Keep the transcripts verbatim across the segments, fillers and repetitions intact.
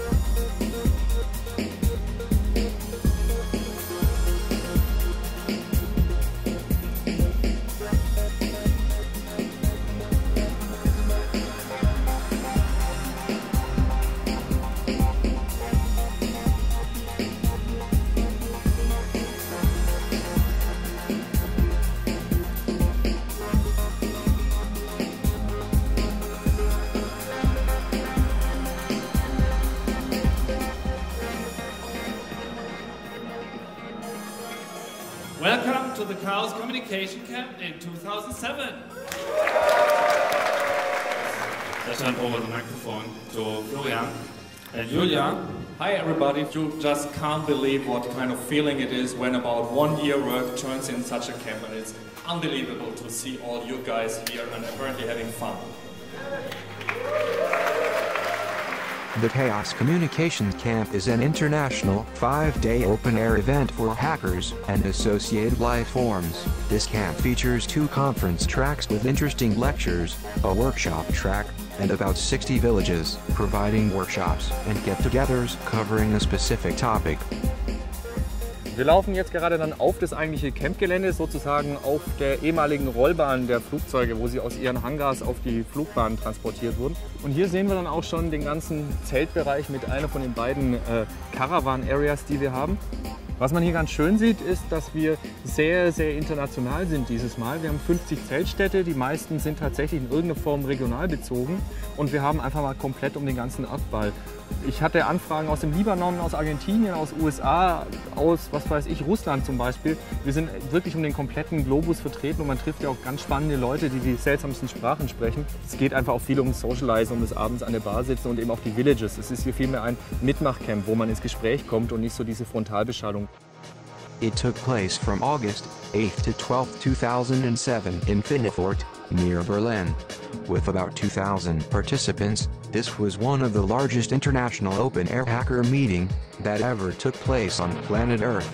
Welcome to the Chaos Communication Camp in two thousand seven. I turn over the microphone to Florian. And Julia, hi everybody. You just can't believe what kind of feeling it is when about one year work turns in such a camp, and it's unbelievable to see all you guys here and apparently having fun. The Chaos Communications Camp is an international, five-day open-air event for hackers and associated life forms. This camp features two conference tracks with interesting lectures, a workshop track, and about sixty villages, providing workshops and get-togethers covering a specific topic. Wir laufen jetzt gerade dann auf das eigentliche Campgelände, sozusagen auf der ehemaligen Rollbahn der Flugzeuge, wo sie aus ihren Hangars auf die Flugbahn transportiert wurden. Und hier sehen wir dann auch schon den ganzen Zeltbereich mit einer von den beiden äh, Caravan-Areas, die wir haben. Was man hier ganz schön sieht, ist, dass wir sehr, sehr international sind dieses Mal. Wir haben fünfzig Zeltstädte, die meisten sind tatsächlich in irgendeiner Form regional bezogen. Und wir haben einfach mal komplett um den ganzen Erdball. Ich hatte Anfragen aus dem Libanon, aus Argentinien, aus U S A, aus, was weiß ich, Russland zum Beispiel. Wir sind wirklich um den kompletten Globus vertreten und man trifft ja auch ganz spannende Leute, die die seltsamsten Sprachen sprechen. Es geht einfach auch viel um Socialize, um das abends an der Bar sitzen und eben auch die Villages. Es ist hier vielmehr ein Mitmachcamp, wo man ins Gespräch kommt und nicht so diese Frontalbeschallung. It took place from August eighth to twelfth two thousand seven in Finnefort, near Berlin. With about two thousand participants, this was one of the largest international open-air hacker meeting that ever took place on planet Earth.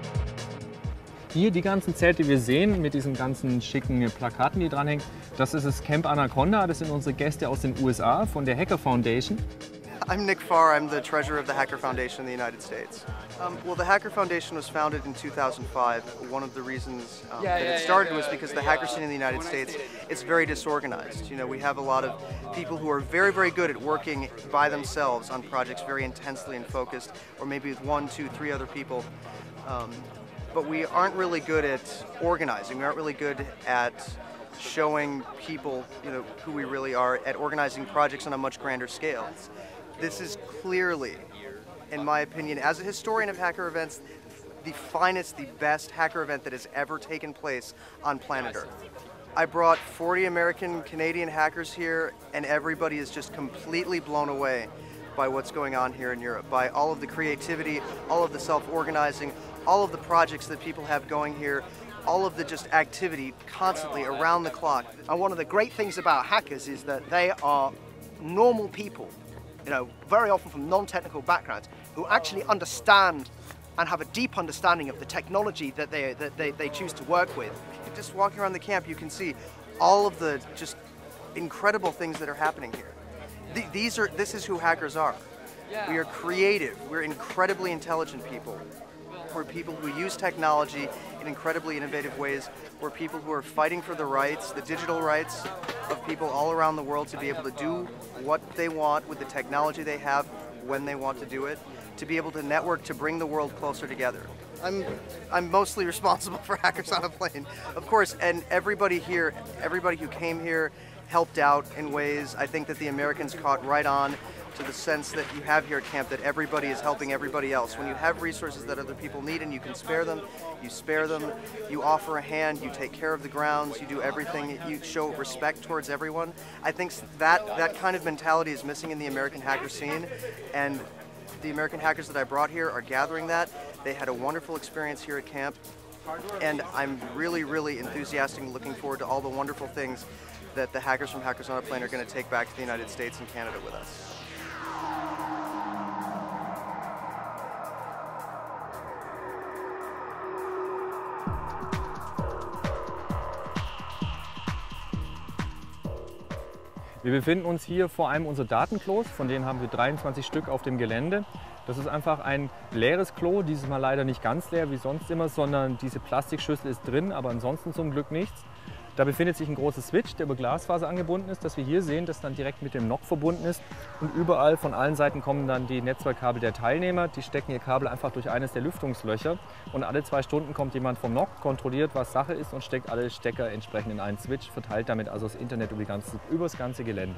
Hier die ganzen Zelte, die wir sehen, mit diesen ganzen schicken Plakaten, die dranhängen, das ist das Camp Anaconda, das sind unsere Gäste aus den U S A von der Hacker Foundation. I'm Nick Farr, I'm the treasurer of the Hacker Foundation in the United States. Um, well, the Hacker Foundation was founded in two thousand five. One of the reasons um, yeah, that yeah, it started yeah, was because the hacker scene in the United States is very disorganized. You know, we have a lot of people who are very, very good at working by themselves on projects very intensely and focused, or maybe with one, two, three other people. Um, but we aren't really good at organizing. We aren't really good at showing people, you know, who we really are, at organizing projects on a much grander scale. This is clearly, in my opinion, as a historian of hacker events, the finest, the best hacker event that has ever taken place on planet Earth. I brought forty American, Canadian hackers here, and everybody is just completely blown away by what's going on here in Europe, by all of the creativity, all of the self-organizing, all of the projects that people have going here, all of the just activity constantly around the clock. And one of the great things about hackers is that they are normal people, you know, very often from non-technical backgrounds, who actually understand and have a deep understanding of the technology that they, that they, they choose to work with. Just walking around the camp, you can see all of the just incredible things that are happening here. Th these are, this is who hackers are. We are creative, we're incredibly intelligent people. We're people who use technology in incredibly innovative ways. We're people who are fighting for the rights, the digital rights of people all around the world to be able to do what they want with the technology they have when they want to do it, to be able to network, to bring the world closer together. I'm, I'm mostly responsible for Hackers on a Plane, of course, and everybody here, everybody who came here helped out in ways I think that the Americans caught right on to the sense that you have here at camp, that everybody is helping everybody else. When you have resources that other people need and you can spare them, you spare them, you offer a hand, you take care of the grounds, you do everything, you show respect towards everyone. I think that, that kind of mentality is missing in the American hacker scene, and the American hackers that I brought here are gathering that. They had a wonderful experience here at camp, and I'm really, really enthusiastic and looking forward to all the wonderful things that the hackers from Hackers on a Plane are going to take back to the United States and Canada with us. Wir befinden uns hier vor einem unserer Datenklos, von denen haben wir dreiundzwanzig Stück auf dem Gelände. Das ist einfach ein leeres Klo, dieses Mal leider nicht ganz leer wie sonst immer, sondern diese Plastikschüssel ist drin, aber ansonsten zum Glück nichts. Da befindet sich ein großer Switch, der über Glasfaser angebunden ist, das wir hier sehen, das dann direkt mit dem N O C verbunden ist. Und überall von allen Seiten kommen dann die Netzwerkkabel der Teilnehmer. Die stecken ihr Kabel einfach durch eines der Lüftungslöcher. Und alle zwei Stunden kommt jemand vom N O C, kontrolliert, was Sache ist und steckt alle Stecker entsprechend in einen Switch, verteilt damit also das Internet über, die ganze, über das ganze Gelände.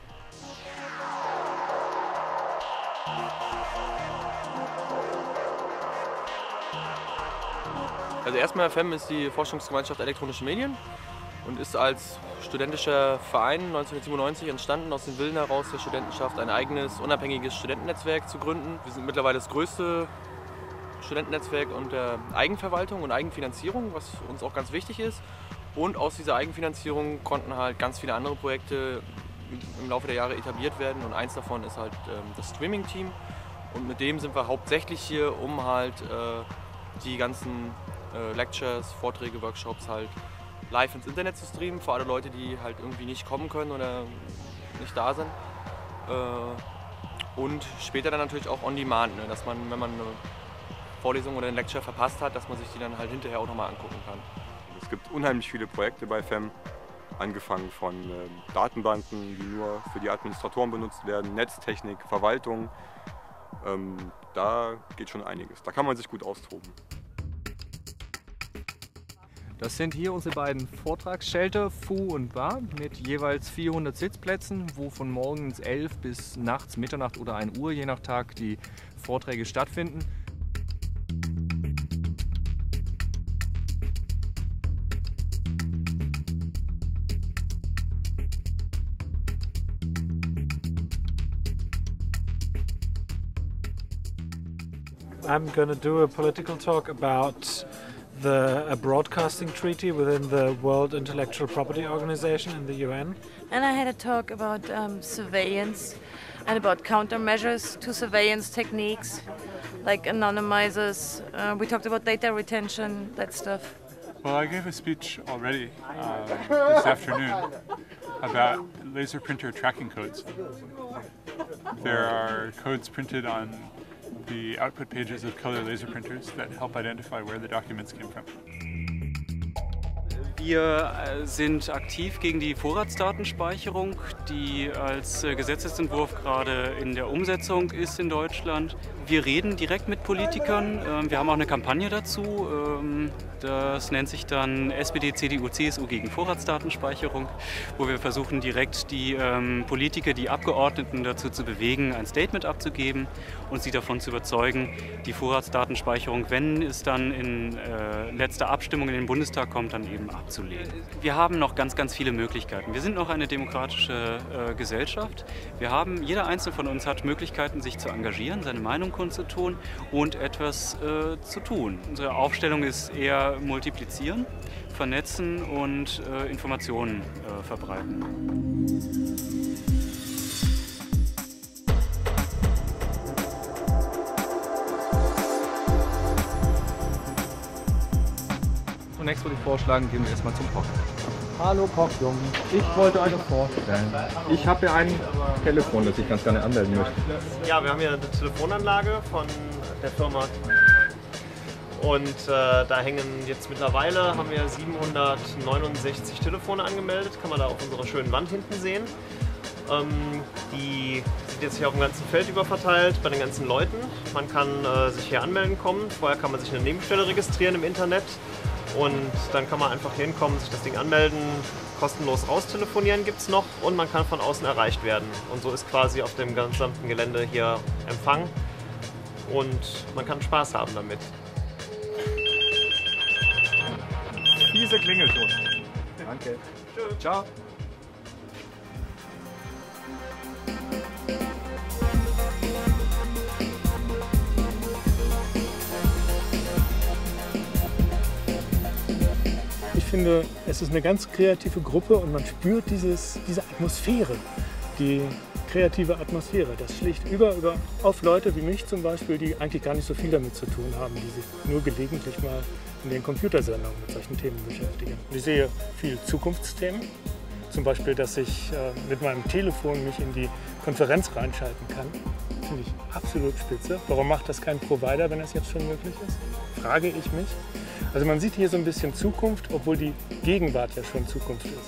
Also erstmal F E M ist die Forschungsgemeinschaft Elektronische Medien und ist als studentischer Verein neunzehnhundertsiebenundneunzig entstanden, aus den Willen heraus der Studentenschaft ein eigenes, unabhängiges Studentennetzwerk zu gründen. Wir sind mittlerweile das größte Studentennetzwerk unter Eigenverwaltung und Eigenfinanzierung, was uns auch ganz wichtig ist. Und aus dieser Eigenfinanzierung konnten halt ganz viele andere Projekte im Laufe der Jahre etabliert werden und eins davon ist halt ähm, das Streaming-Team. Und mit dem sind wir hauptsächlich hier, um halt äh, die ganzen äh, Lectures, Vorträge, Workshops halt live ins Internet zu streamen, für alle Leute, die halt irgendwie nicht kommen können oder nicht da sind. Äh, und später dann natürlich auch on demand, ne, dass man, wenn man eine Vorlesung oder eine Lecture verpasst hat, dass man sich die dann halt hinterher auch nochmal angucken kann. Es gibt unheimlich viele Projekte bei F E M, angefangen von äh, Datenbanken, die nur für die Administratoren benutzt werden, Netztechnik, Verwaltung. Ähm, da geht schon einiges. Da kann man sich gut austoben. Das sind hier unsere beiden Vortragsshelter, Fu und Ba, mit jeweils vierhundert Sitzplätzen, wo von morgens elf bis nachts Mitternacht oder ein Uhr, je nach Tag, die Vorträge stattfinden. I'm going to do a political talk about the a broadcasting treaty within the World Intellectual Property Organization in the U N. And I had a talk about um, surveillance and about countermeasures to surveillance techniques like anonymizers. Uh, we talked about data retention, that stuff. Well, I gave a speech already uh, this afternoon about laser printer tracking codes. There are codes printed on the output pages of color laser printers that help identify where the documents came from. Wir sind aktiv gegen die Vorratsdatenspeicherung, die als Gesetzesentwurf gerade in der Umsetzung ist in Deutschland. Wir reden direkt mit Politikern. Wir haben auch eine Kampagne dazu. Das nennt sich dann S P D, C D U, C S U gegen Vorratsdatenspeicherung, wo wir versuchen, direkt die Politiker, die Abgeordneten dazu zu bewegen, ein Statement abzugeben und sie davon zu überzeugen, die Vorratsdatenspeicherung, wenn es dann in letzter Abstimmung in den Bundestag kommt, dann eben abzulehnen. Wir haben noch ganz, ganz viele Möglichkeiten. Wir sind noch eine demokratische äh, Gesellschaft. Wir haben, jeder Einzelne von uns hat Möglichkeiten, sich zu engagieren, seine Meinung kundzutun und etwas äh, zu tun. Unsere Aufstellung ist eher multiplizieren, vernetzen und äh, Informationen äh, verbreiten. Zunächst würde ich vorschlagen, gehen wir erstmal zum Koch. Hallo Kochjung, ich wollte euch vorstellen. Ich habe hier ein Telefon, das ich ganz gerne anmelden möchte. Ja, wir haben hier eine Telefonanlage von der Firma. Und äh, da hängen jetzt mittlerweile, haben wir siebenhundertneunundsechzig Telefone angemeldet, kann man da auf unserer schönen Wand hinten sehen. Ähm, die sind jetzt hier auf dem ganzen Feld über verteilt bei den ganzen Leuten. Man kann äh, sich hier anmelden kommen. Vorher kann man sich eine Nebenstelle registrieren im Internet. Und dann kann man einfach hier hinkommen, sich das Ding anmelden, kostenlos raustelefonieren gibt es noch und man kann von außen erreicht werden. Und so ist quasi auf dem gesamten Gelände hier Empfang und man kann Spaß haben damit. Fiese Klingelton. Danke. Tschüss. Ciao. Ich finde, es ist eine ganz kreative Gruppe und man spürt dieses, diese Atmosphäre, die kreative Atmosphäre. Das schlicht über, über auf Leute wie mich zum Beispiel, die eigentlich gar nicht so viel damit zu tun haben, die sich nur gelegentlich mal in den Computersendungen mit solchen Themen beschäftigen. Ich sehe viele Zukunftsthemen, Zum Beispiel, dass ich äh, mit meinem Telefon mich in die Konferenz reinschalten kann. Finde ich absolut spitze. Warum macht das kein Provider, wenn das jetzt schon möglich ist? Frage ich mich. Also man sieht hier so ein bisschen Zukunft, obwohl die Gegenwart ja schon Zukunft ist.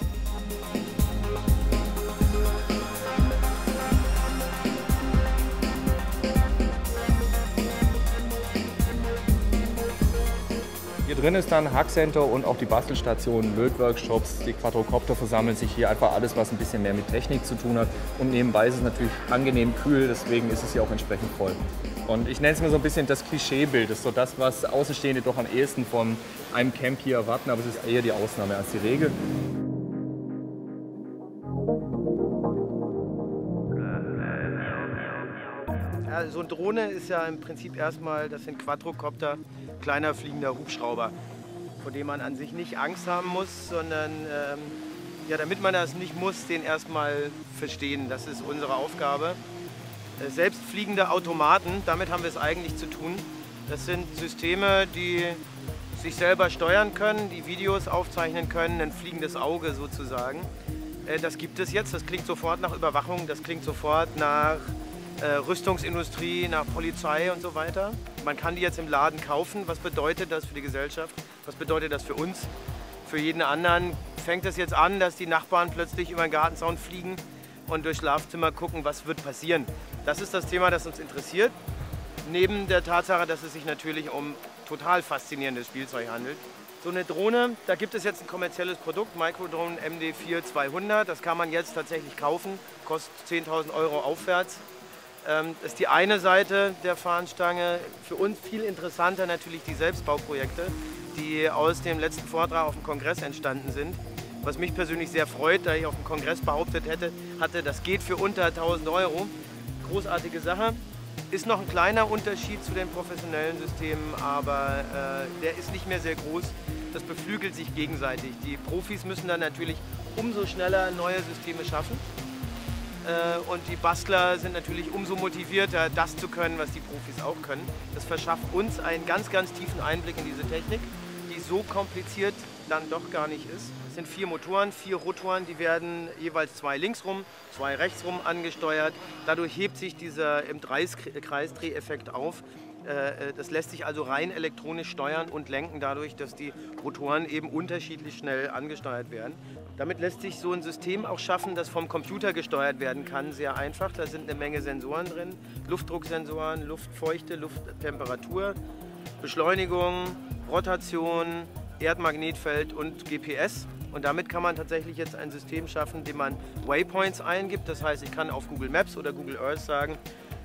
Hier drin ist dann Hackcenter und auch die Bastelstation, Lötworkshops, die Quadrocopter versammeln sich hier, einfach alles, was ein bisschen mehr mit Technik zu tun hat. Und nebenbei ist es natürlich angenehm kühl, deswegen ist es hier auch entsprechend voll. Und ich nenne es mir so ein bisschen das Klischeebild, das ist so das, was Außenstehende doch am ehesten von einem Camp hier erwarten, aber es ist eher die Ausnahme als die Regel. Ja, so eine Drohne ist ja im Prinzip erstmal, das sind Quadrocopter, kleiner fliegender Hubschrauber, vor dem man an sich nicht Angst haben muss, sondern ähm, ja, damit man das nicht muss, den erstmal verstehen. Das ist unsere Aufgabe. Äh, selbstfliegende Automaten, damit haben wir es eigentlich zu tun. Das sind Systeme, die sich selber steuern können, die Videos aufzeichnen können, ein fliegendes Auge sozusagen. Äh, das gibt es jetzt, das klingt sofort nach Überwachung, das klingt sofort nach Äh, Rüstungsindustrie, nach Polizei und so weiter. Man kann die jetzt im Laden kaufen. Was bedeutet das für die Gesellschaft? Was bedeutet das für uns? Für jeden anderen fängt es jetzt an, dass die Nachbarn plötzlich über den Gartenzaun fliegen und durchs Schlafzimmer gucken, was wird passieren. Das ist das Thema, das uns interessiert. Neben der Tatsache, dass es sich natürlich um total faszinierendes Spielzeug handelt. So eine Drohne, da gibt es jetzt ein kommerzielles Produkt, Microdrone M D vier zweihundert. Das kann man jetzt tatsächlich kaufen, kostet zehntausend Euro aufwärts. Das ist die eine Seite der Fahnenstange. Für uns viel interessanter natürlich die Selbstbauprojekte, die aus dem letzten Vortrag auf dem Kongress entstanden sind. Was mich persönlich sehr freut, da ich auf dem Kongress behauptet hätte, hatte, das geht für unter tausend Euro. Großartige Sache. Ist noch ein kleiner Unterschied zu den professionellen Systemen, aber äh, der ist nicht mehr sehr groß. Das beflügelt sich gegenseitig. Die Profis müssen dann natürlich umso schneller neue Systeme schaffen. Und die Bastler sind natürlich umso motivierter, das zu können, was die Profis auch können. Das verschafft uns einen ganz, ganz tiefen Einblick in diese Technik, die so kompliziert dann doch gar nicht ist. Es sind vier Motoren, vier Rotoren, die werden jeweils zwei linksrum, zwei rechtsrum angesteuert. Dadurch hebt sich dieser im Kreisdreheffekt auf. Das lässt sich also rein elektronisch steuern und lenken dadurch, dass die Rotoren eben unterschiedlich schnell angesteuert werden. Damit lässt sich so ein System auch schaffen, das vom Computer gesteuert werden kann, sehr einfach. Da sind eine Menge Sensoren drin, Luftdrucksensoren, Luftfeuchte, Lufttemperatur, Beschleunigung, Rotation, Erdmagnetfeld und G P S. Und damit kann man tatsächlich jetzt ein System schaffen, dem man Waypoints eingibt. Das heißt, ich kann auf Google Maps oder Google Earth sagen,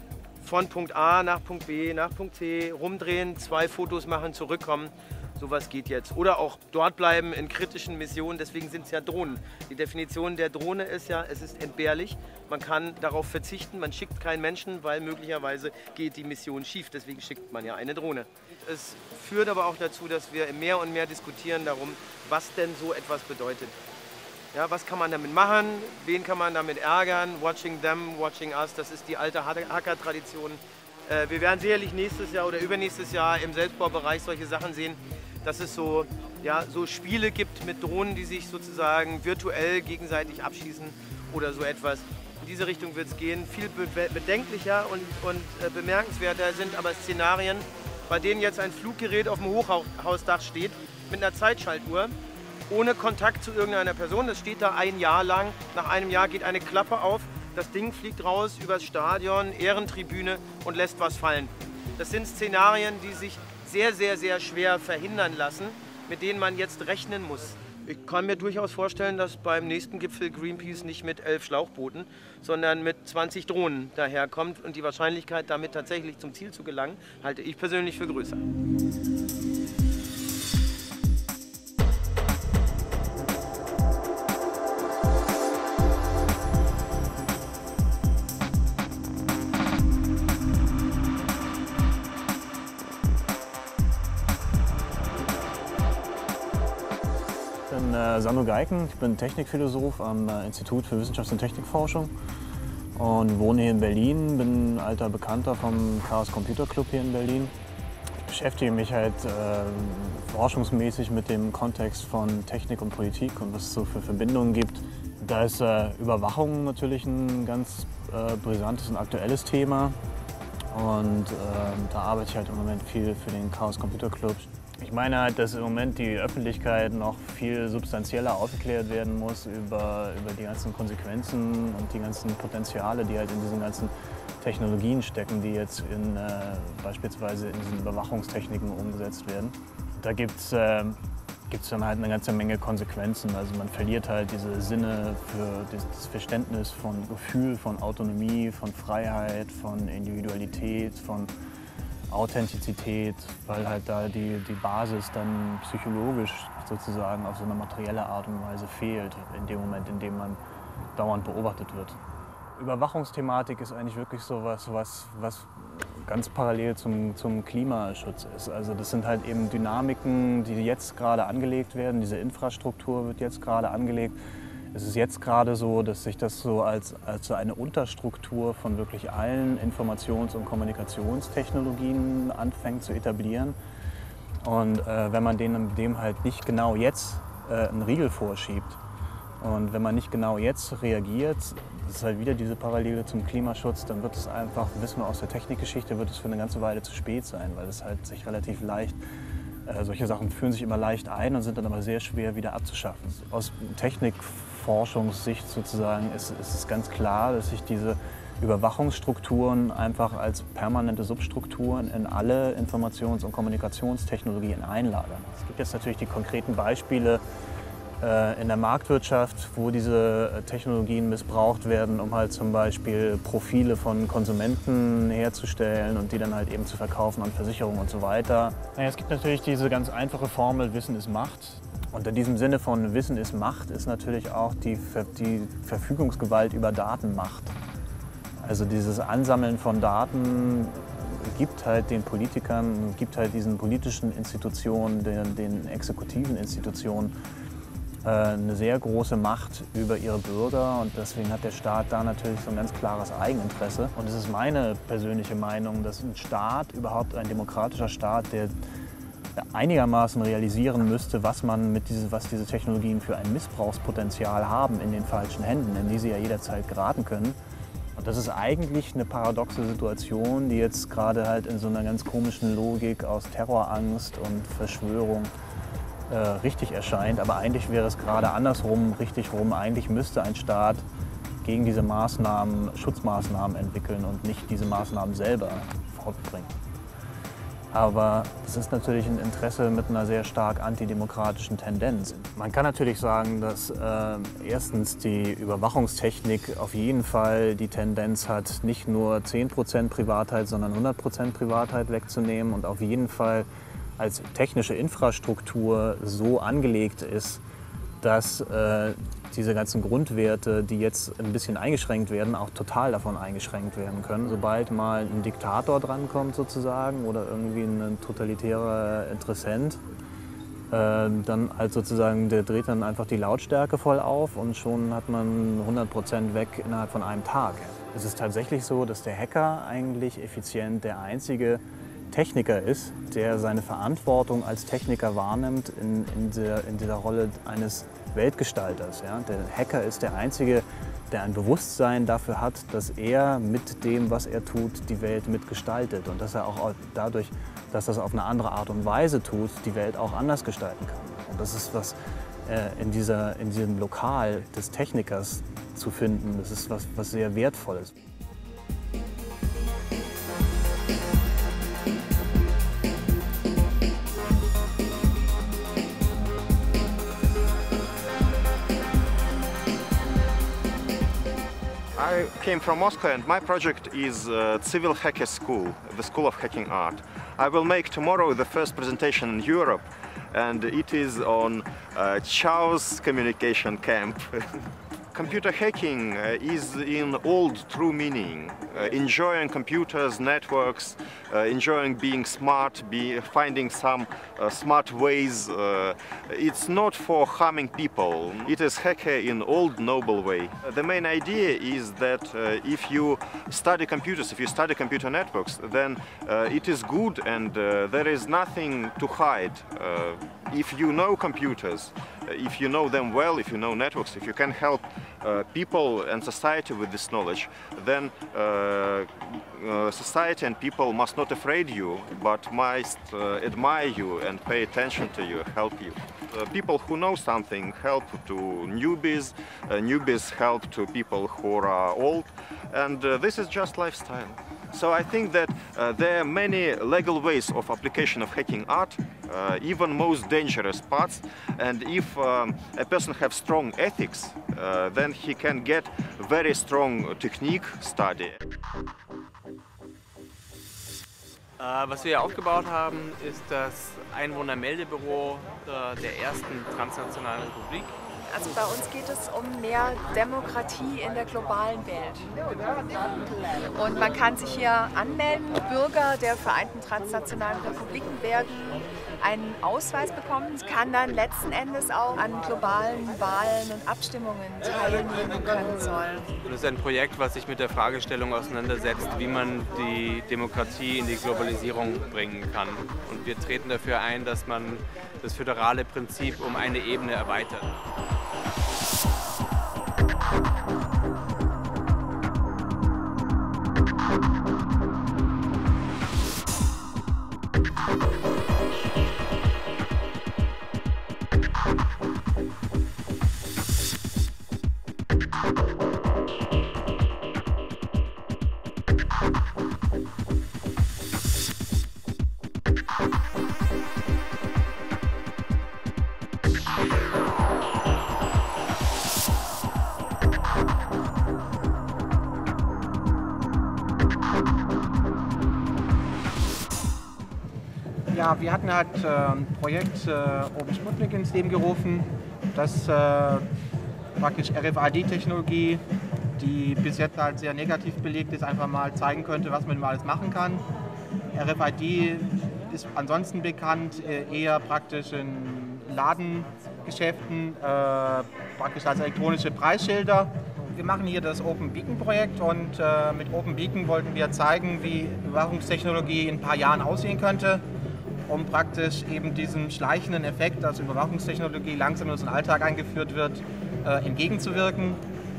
von Punkt A nach Punkt B nach Punkt C rumdrehen, zwei Fotos machen, zurückkommen. Sowas geht jetzt. Oder auch dort bleiben in kritischen Missionen, deswegen sind es ja Drohnen. Die Definition der Drohne ist ja, es ist entbehrlich. Man kann darauf verzichten, man schickt keinen Menschen, weil möglicherweise geht die Mission schief. Deswegen schickt man ja eine Drohne. Es führt aber auch dazu, dass wir mehr und mehr diskutieren darum, was denn so etwas bedeutet. Ja, was kann man damit machen? Wen kann man damit ärgern? Watching them, watching us, das ist die alte Hacker-Tradition. Äh, wir werden sicherlich nächstes Jahr oder übernächstes Jahr im Selbstbaubereich solche Sachen sehen, dass es so, ja, so Spiele gibt mit Drohnen, die sich sozusagen virtuell gegenseitig abschießen oder so etwas. In diese Richtung wird es gehen. Viel be bedenklicher und, und äh, bemerkenswerter sind aber Szenarien, bei denen jetzt ein Fluggerät auf dem Hochhausdach steht mit einer Zeitschaltuhr, ohne Kontakt zu irgendeiner Person. Das steht da ein Jahr lang. Nach einem Jahr geht eine Klappe auf, das Ding fliegt raus übers Stadion, Ehrentribüne und lässt was fallen. Das sind Szenarien, die sich sehr, sehr, sehr schwer verhindern lassen, mit denen man jetzt rechnen muss. Ich kann mir durchaus vorstellen, dass beim nächsten Gipfel Greenpeace nicht mit elf Schlauchbooten, sondern mit zwanzig Drohnen daherkommt und die Wahrscheinlichkeit, damit tatsächlich zum Ziel zu gelangen, halte ich persönlich für größer. Ich bin äh, Sandro Geiken, ich bin Technikphilosoph am äh, Institut für Wissenschafts- und Technikforschung und wohne hier in Berlin, bin ein alter Bekannter vom Chaos Computer Club hier in Berlin. Ich beschäftige mich halt äh, forschungsmäßig mit dem Kontext von Technik und Politik und was es so für Verbindungen gibt Da ist äh, Überwachung natürlich ein ganz äh, brisantes und aktuelles Thema. Und äh, da arbeite ich halt im Moment viel für den Chaos Computer Club. Ich meine halt, dass im Moment die Öffentlichkeit noch viel substanzieller aufgeklärt werden muss über, über die ganzen Konsequenzen und die ganzen Potenziale, die halt in diesen ganzen Technologien stecken, die jetzt in, äh, beispielsweise in diesen Überwachungstechniken umgesetzt werden. Da gibt es äh, gibt's dann halt eine ganze Menge Konsequenzen. Also man verliert halt diese Sinne für das Verständnis von Gefühl, von Autonomie, von Freiheit, von Individualität, von Authentizität, weil halt da die, die Basis dann psychologisch sozusagen auf so eine materielle Art und Weise fehlt, in dem Moment, in dem man dauernd beobachtet wird. Überwachungsthematik ist eigentlich wirklich so was, was, was ganz parallel zum, zum Klimaschutz ist. Also das sind halt eben Dynamiken, die jetzt gerade angelegt werden. Diese Infrastruktur wird jetzt gerade angelegt. Es ist jetzt gerade so, dass sich das so als, als so eine Unterstruktur von wirklich allen Informations- und Kommunikationstechnologien anfängt zu etablieren. Und äh, wenn man dem, dem halt nicht genau jetzt äh, einen Riegel vorschiebt und wenn man nicht genau jetzt reagiert, das ist halt wieder diese Parallele zum Klimaschutz, dann wird es einfach, wissen wir aus der Technikgeschichte, wird es für eine ganze Weile zu spät sein, weil es halt sich relativ leicht, äh, solche Sachen führen sich immer leicht ein und sind dann aber sehr schwer wieder abzuschaffen. Aus Technikforschungssicht sozusagen ist, ist es ganz klar, dass sich diese Überwachungsstrukturen einfach als permanente Substrukturen in alle Informations- und Kommunikationstechnologien einlagern. Es gibt jetzt natürlich die konkreten Beispiele in der Marktwirtschaft, wo diese Technologien missbraucht werden, um halt zum Beispiel Profile von Konsumenten herzustellen und die dann halt eben zu verkaufen an Versicherungen und so weiter. Naja, es gibt natürlich diese ganz einfache Formel, Wissen ist Macht. Und in diesem Sinne von Wissen ist Macht ist natürlich auch die, Ver die Verfügungsgewalt über Daten Macht. Also dieses Ansammeln von Daten gibt halt den Politikern, gibt halt diesen politischen Institutionen, den, den exekutiven Institutionen eine sehr große Macht über ihre Bürger und deswegen hat der Staat da natürlich so ein ganz klares Eigeninteresse. Und es ist meine persönliche Meinung, dass ein Staat, überhaupt ein demokratischer Staat, der einigermaßen realisieren müsste, was man mit diese, was diese Technologien für ein Missbrauchspotenzial haben in den falschen Händen, in die sie ja jederzeit geraten können. Und das ist eigentlich eine paradoxe Situation, die jetzt gerade halt in so einer ganz komischen Logik aus Terrorangst und Verschwörung Äh, richtig erscheint, aber eigentlich wäre es gerade andersrum, richtig rum. Eigentlich müsste ein Staat gegen diese Maßnahmen Schutzmaßnahmen entwickeln und nicht diese Maßnahmen selber fortbringen. Aber es ist natürlich ein Interesse mit einer sehr stark antidemokratischen Tendenz. Man kann natürlich sagen, dass äh, erstens die Überwachungstechnik auf jeden Fall die Tendenz hat, nicht nur zehn Prozent Privatheit, sondern hundert Prozent Privatheit wegzunehmen und auf jeden Fall als technische Infrastruktur so angelegt ist, dass äh, diese ganzen Grundwerte, die jetzt ein bisschen eingeschränkt werden, auch total davon eingeschränkt werden können. Sobald mal ein Diktator drankommt sozusagen oder irgendwie ein totalitärer Interessent, äh, dann halt sozusagen, der dreht dann einfach die Lautstärke voll auf und schon hat man hundert Prozent weg innerhalb von einem Tag. Es ist tatsächlich so, dass der Hacker eigentlich effizient der einzige Techniker ist, der seine Verantwortung als Techniker wahrnimmt in, in, der, in dieser Rolle eines Weltgestalters. Ja? Der Hacker ist der Einzige, der ein Bewusstsein dafür hat, dass er mit dem, was er tut, die Welt mitgestaltet und dass er auch dadurch, dass er es auf eine andere Art und Weise tut, die Welt auch anders gestalten kann. Und das ist was äh, in, dieser, in diesem Lokal des Technikers zu finden, das ist was, was sehr Wertvolles. I came from Moscow and my project is uh, Civil Hacker School, the School of Hacking Art. I will make tomorrow the first presentation in Europe and it is on uh, Chaos Communication Camp. Computer hacking uh, is in old true meaning, uh, enjoying computers, networks, uh, enjoying being smart, be finding some uh, smart ways. Uh, it's not for harming people. It is hacker in old noble way. Uh, the main idea is that uh, if you study computers, if you study computer networks, then uh, it is good and uh, there is nothing to hide. Uh, if you know computers, if you know them well, if you know networks, if you can help uh, people and society with this knowledge, then uh, uh, society and people must not afraid you, but must uh, admire you and pay attention to you, help you. Uh, people who know something help to newbies, uh, newbies help to people who are old, and uh, this is just lifestyle. So I think that uh, there are many legal ways of application of hacking art, uh, even most dangerous parts, and if um, a person has strong ethics, uh, then he can get very strong technique study. Uh, was wir hier aufgebaut haben, ist das Einwohnermeldebüro äh, der ersten transnationalen Republik. Also bei uns geht es um mehr Demokratie in der globalen Welt. Und man kann sich hier anmelden, Bürger der Vereinten Transnationalen Republiken werden einen Ausweis bekommen, kann dann letzten Endes auch an globalen Wahlen und Abstimmungen teilnehmen können sollen. Und es ist ein Projekt, was sich mit der Fragestellung auseinandersetzt, wie man die Demokratie in die Globalisierung bringen kann. Und wir treten dafür ein, dass man das föderale Prinzip um eine Ebene erweitert. Ja, wir hatten halt äh, ein Projekt äh, Open Sputnik ins Leben gerufen, das äh, praktisch R F I D-Technologie, die bis jetzt halt sehr negativ belegt ist, einfach mal zeigen könnte, was man mal alles machen kann. R F I D ist ansonsten bekannt äh, eher praktisch in Ladengeschäften, äh, praktisch als elektronische Preisschilder. Wir machen hier das Open Beacon Projekt und äh, mit Open Beacon wollten wir zeigen, wie Überwachungstechnologie in ein paar Jahren aussehen könnte, um praktisch eben diesem schleichenden Effekt, dass Überwachungstechnologie langsam in unseren Alltag eingeführt wird, äh, entgegenzuwirken.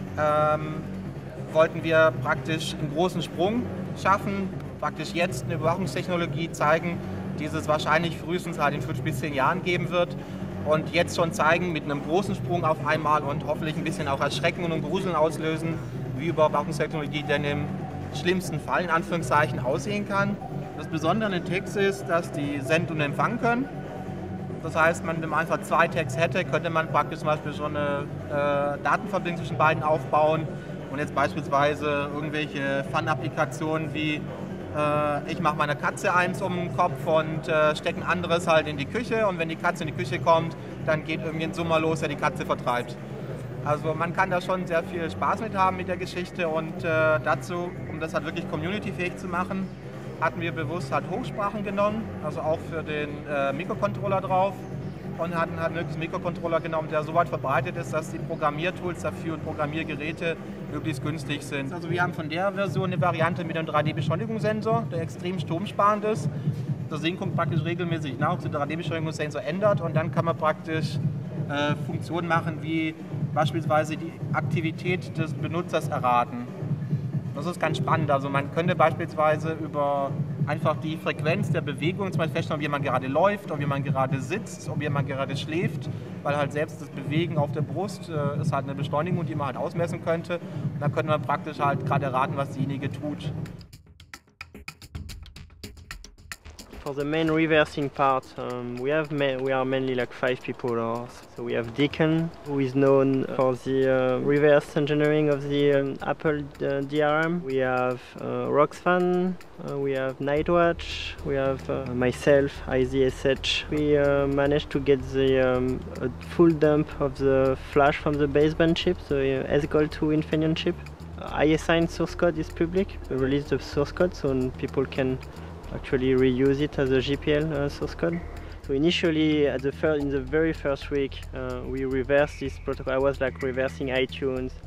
Ähm, wollten wir praktisch einen großen Sprung schaffen, praktisch jetzt eine Überwachungstechnologie zeigen, die es wahrscheinlich frühestens halt in fünf bis zehn Jahren geben wird. Und jetzt schon zeigen mit einem großen Sprung auf einmal und hoffentlich ein bisschen auch Erschrecken und Gruseln auslösen, wie Überwachungstechnologie denn im schlimmsten Fall in Anführungszeichen aussehen kann. Das Besondere an den Tags ist, dass die senden und empfangen können. Das heißt, wenn man einfach zwei Tags hätte, könnte man praktisch zum Beispiel so eine äh, Datenverbindung zwischen beiden aufbauen und jetzt beispielsweise irgendwelche Fun-Applikationen wie äh, ich mache meiner Katze eins um den Kopf und äh, stecke ein anderes halt in die Küche und wenn die Katze in die Küche kommt, dann geht irgendwie ein Summer los, der die Katze vertreibt. Also man kann da schon sehr viel Spaß mit haben mit der Geschichte und äh, dazu, um das halt wirklich community-fähig zu machen, hatten wir bewusst halt Hochsprachen genommen, also auch für den äh, Mikrocontroller drauf und hatten halt möglichst einen Mikrocontroller genommen, der so weit verbreitet ist, dass die Programmiertools dafür und Programmiergeräte möglichst günstig sind. Also wir haben von der Version eine Variante mit einem drei D-Beschleunigungssensor, der extrem stromsparend ist. Das Ding kommt praktisch regelmäßig nach, ob sich der drei D-Beschleunigungssensor ändert und dann kann man praktisch äh, Funktionen machen, wie beispielsweise die Aktivität des Benutzers erraten. Das ist ganz spannend. Also man könnte beispielsweise über einfach die Frequenz der Bewegung zum Beispiel feststellen, ob jemand gerade läuft, ob jemand gerade sitzt, ob jemand gerade schläft, weil halt selbst das Bewegen auf der Brust äh, ist halt eine Beschleunigung, die man halt ausmessen könnte. Und dann könnte man praktisch halt gerade erraten, was diejenige tut. For the main reversing part, um, we have ma we are mainly like five people. Or so we have Deacon, who is known for the uh, reverse engineering of the um, Apple uh, D R M. We have uh, Roxfan, uh, we have Nightwatch, we have uh, myself, I Z S H. We uh, managed to get the um, a full dump of the flash from the baseband chip, the uh, S Gold two Infineon chip. Uh, I assigned source code is public. We released the source code so people can actually reuse it as a G P L uh, source code. So initially, at the first, in the very first week, uh, we reversed this protocol. I was like reversing iTunes,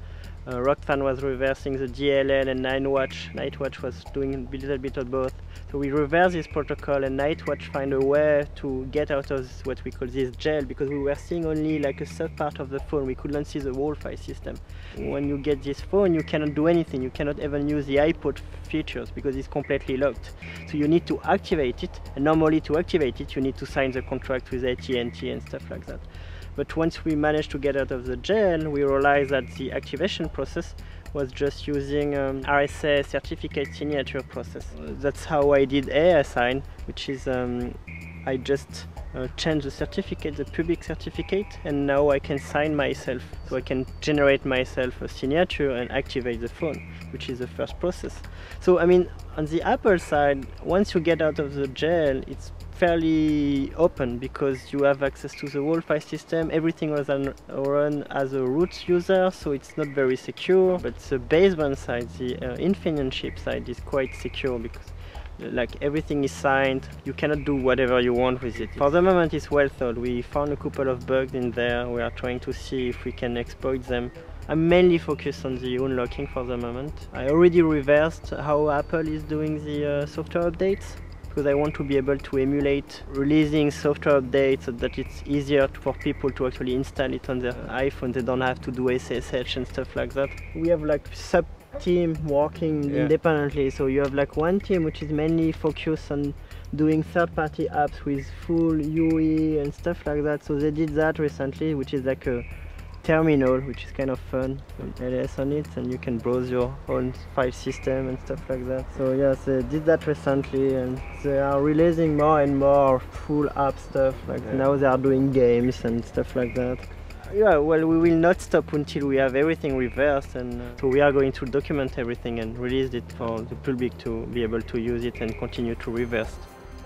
Uh, Rockfan was reversing the D L L and Nightwatch. Nightwatch was doing a little bit of both. So we reversed this protocol and Nightwatch find a way to get out of this, what we call this gel, because we were seeing only like a sub part of the phone. We could not see the whole file system. When you get this phone, you cannot do anything. You cannot even use the iPod features because it's completely locked. So you need to activate it, and normally to activate it, you need to sign the contract with A T and T and stuff like that. But once we managed to get out of the gel, we realized that the activation process was just using um, R S A certificate signature process. That's how I did AirSign, which is um, I just uh, changed the certificate, the public certificate, and now I can sign myself. So I can generate myself a signature and activate the phone, which is the first process. So I mean, on the Apple side, once you get out of the gel, it's fairly open because you have access to the whole file system. Everything was run as a root user, so it's not very secure. But the baseband side, the uh, Infineon chip side, is quite secure because like everything is signed. You cannot do whatever you want with it. For the moment, it's well thought. We found a couple of bugs in there. We are trying to see if we can exploit them. I'm mainly focused on the unlocking for the moment. I already reversed how Apple is doing the uh, software updates, because I want to be able to emulate releasing software updates so that it's easier for people to actually install it on their iPhone. They don't have to do S S H and stuff like that. We have like sub team working yeah. independently, so you have like one team which is mainly focused on doing third-party apps with full U I and stuff like that. So they did that recently, which is like a terminal, which is kind of fun, with L S on it, and you can browse your own file system and stuff like that. So yes, they did that recently, and they are releasing more and more full app stuff. Like yeah. now they are doing games and stuff like that. Yeah, well, we will not stop until we have everything reversed, and uh, so we are going to document everything and release it for the public to be able to use it and continue to reverse.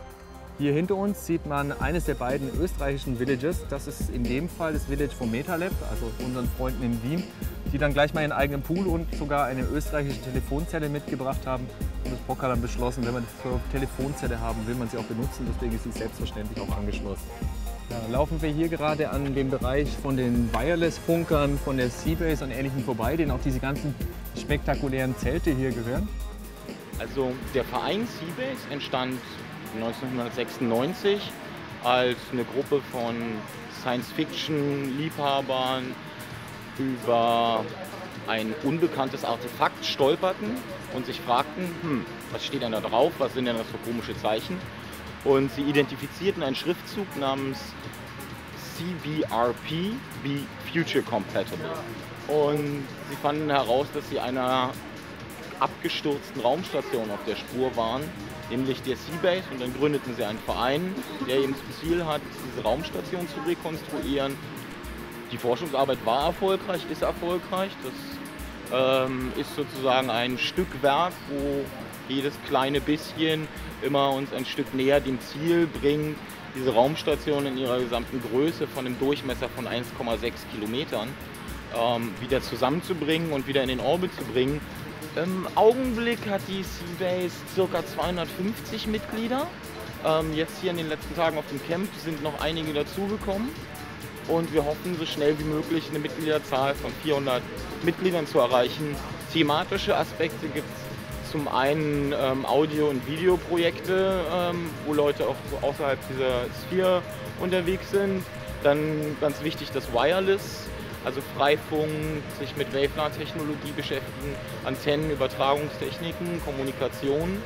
Hier hinter uns sieht man eines der beiden österreichischen Villages. Das ist in dem Fall das Village von MetaLab, also unseren Freunden in Wien, die dann gleich mal ihren eigenen Pool und sogar eine österreichische Telefonzelle mitgebracht haben. Und das Bock hat dann beschlossen, wenn man eine Telefonzelle haben will, man sie auch benutzen. Deswegen ist sie selbstverständlich auch angeschlossen. Ja, laufen wir hier gerade an dem Bereich von den Wireless-Funkern, von der Seabase und Ähnlichem vorbei, denen auch diese ganzen spektakulären Zelte hier gehören? Also der Verein Seabase entstand neunzehnhundertsechsundneunzig als eine Gruppe von Science-Fiction-Liebhabern über ein unbekanntes Artefakt stolperten und sich fragten, hm, was steht denn da drauf, was sind denn das für komische Zeichen? Und sie identifizierten einen Schriftzug namens C V R P, wie Future Compatible. Und sie fanden heraus, dass sie einer abgestürzten Raumstation auf der Spur waren, nämlich der Seabase, und dann gründeten sie einen Verein, der eben zum Ziel hat, diese Raumstation zu rekonstruieren. Die Forschungsarbeit war erfolgreich, ist erfolgreich. Das ähm, ist sozusagen ein Stückwerk, wo jedes kleine bisschen immer uns ein Stück näher dem Ziel bringt, diese Raumstation in ihrer gesamten Größe von einem Durchmesser von eins Komma sechs Kilometern ähm, wieder zusammenzubringen und wieder in den Orbit zu bringen. Im Augenblick hat die Seabase ca. zweihundertfünfzig Mitglieder. Ähm, jetzt hier in den letzten Tagen auf dem Camp sind noch einige dazugekommen. Und wir hoffen, so schnell wie möglich eine Mitgliederzahl von vierhundert Mitgliedern zu erreichen. Thematische Aspekte gibt es zum einen ähm, Audio- und Videoprojekte, ähm, wo Leute auch so außerhalb dieser Sphere unterwegs sind. Dann ganz wichtig das Wireless. Also Freifunk, sich mit Wavelan-Technologie beschäftigen, Antennen, Übertragungstechniken, Kommunikation.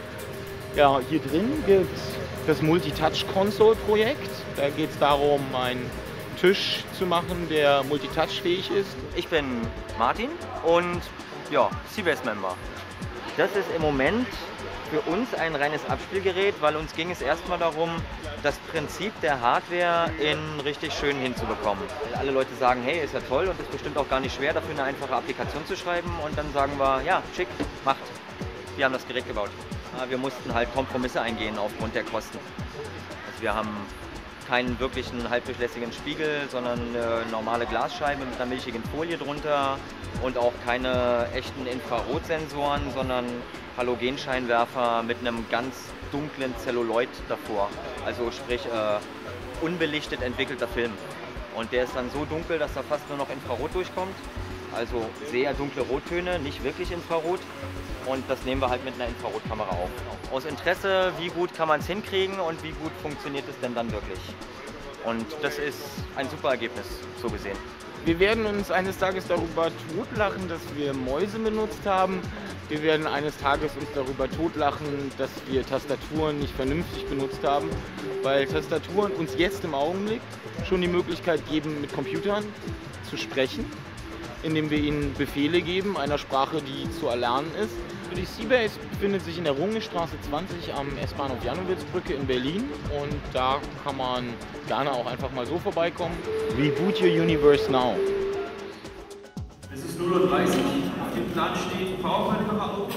Ja, hier drin gibt es das Multitouch-Console-Projekt. Da geht es darum, einen Tisch zu machen, der multitouch-fähig ist. Ich bin Martin und ja, Seabase-Member. Das ist im Moment für uns ein reines Abspielgerät, weil uns ging es erstmal darum, das Prinzip der Hardware in richtig schön hinzubekommen. Alle Leute sagen, hey, ist ja toll und ist bestimmt auch gar nicht schwer, dafür eine einfache Applikation zu schreiben, und dann sagen wir, ja, schick, macht. Wir haben das Gerät gebaut. Wir mussten halt Kompromisse eingehen aufgrund der Kosten. Also wir haben keinen wirklichen halbdurchlässigen Spiegel, sondern eine normale Glasscheibe mit einer milchigen Folie drunter und auch keine echten Infrarotsensoren, sondern Halogenscheinwerfer mit einem ganz dunklen Zelluloid davor. Also sprich äh, unbelichtet entwickelter Film. Und der ist dann so dunkel, dass da fast nur noch Infrarot durchkommt. also sehr dunkle Rottöne, nicht wirklich Infrarot. Und das nehmen wir halt mit einer Infrarotkamera auf. Aus Interesse, wie gut kann man es hinkriegen und wie gut funktioniert es denn dann wirklich. Und das ist ein super Ergebnis, so gesehen. Wir werden uns eines Tages darüber totlachen, dass wir Mäuse benutzt haben. Wir werden eines Tages uns darüber totlachen, dass wir Tastaturen nicht vernünftig benutzt haben, weil Tastaturen uns jetzt im Augenblick schon die Möglichkeit geben, mit Computern zu sprechen, indem wir ihnen Befehle geben, einer Sprache, die zu erlernen ist. Die Seabase befindet sich in der Rungestraße zwanzig am S-Bahnhof Janowitzbrücke in Berlin und da kann man gerne auch einfach mal so vorbeikommen. Reboot your universe now. Es ist null Uhr dreißig, auf dem Plan steht Powerpoint-Überwachung.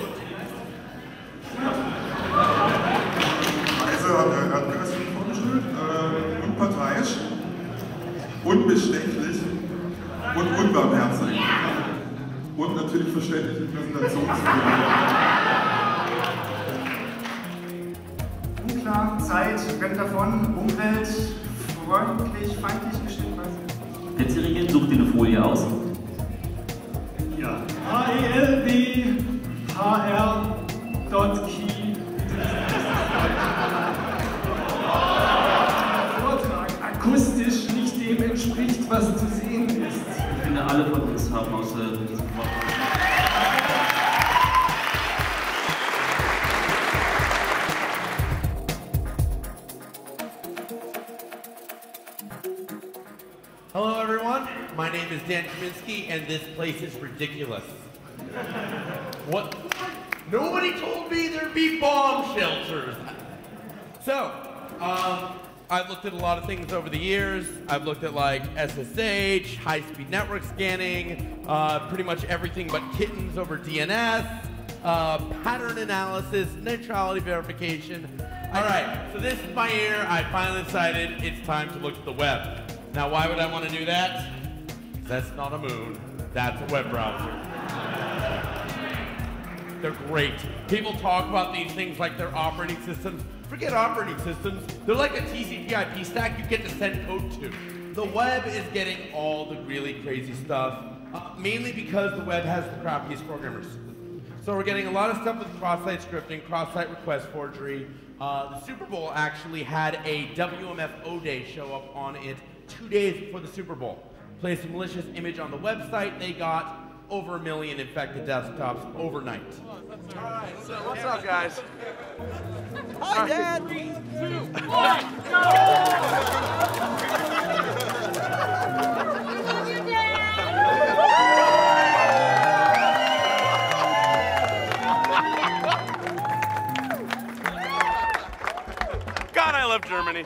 Also hat er Christian vorgestellt, äh, unparteiisch, unbestechlich und unbarmherzig. Und natürlich verständliche Präsentationsfähigkeit. Unklar, Zeit, rennt davon, Umwelt, freundlich, feindlich gestimmt, weiß ich. Petzerigen, such dir eine Folie aus. Ja. H E L B H R dot key. Vortrag akustisch nicht dem entspricht, was zu sehen ist. Ich finde, alle von uns haben aus äh, diesem Vortrag. Hello everyone, my name is Dan Kaminsky and this place is ridiculous. What? Nobody told me there'd be bomb shelters. So, um, I've looked at a lot of things over the years. I've looked at like S S H, high-speed network scanning, uh, pretty much everything but kittens over D N S, uh, pattern analysis, neutrality verification. All right, so this is my year. I finally decided it's time to look at the web. Now, why would I want to do that? That's not a moon, that's a web browser. They're great. People talk about these things like they're operating systems. Forget operating systems. They're like a T C P I P stack you get to send code to. The web is getting all the really crazy stuff, uh, mainly because the web has the crappiest programmers. So we're getting a lot of stuff with cross-site scripting, cross-site request forgery. Uh, the Super Bowl actually had a W M F O day show up on it two days before the Super Bowl. Placed a malicious image on the website. They got over a million infected desktops overnight. All right, so what's up, guys? Hi, Dad. Three, two, one, God, I love Germany.